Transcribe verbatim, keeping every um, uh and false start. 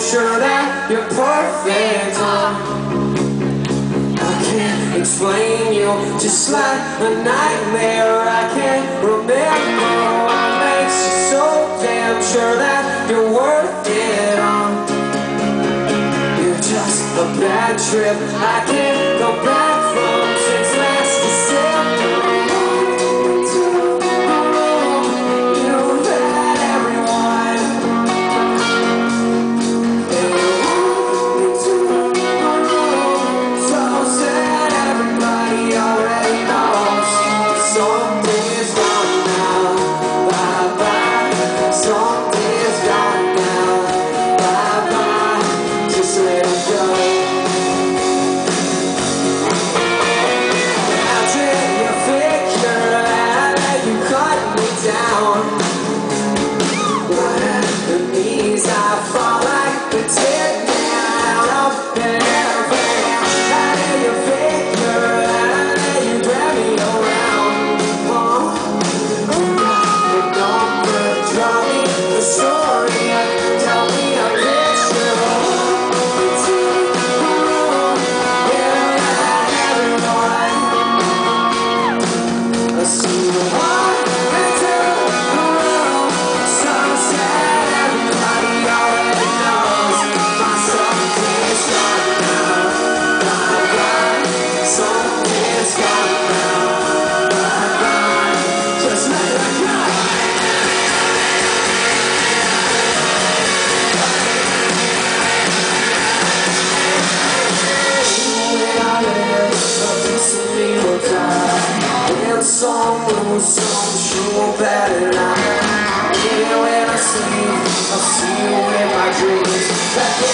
sure that you're perfect. I can't explain you, just like a nightmare. I can't remember what makes you so damn sure that you're worth it. You're just a bad trip. I can't go back from since last December. Someone, some sure better not. Yeah, when I sleep, I'll see you in my dreams.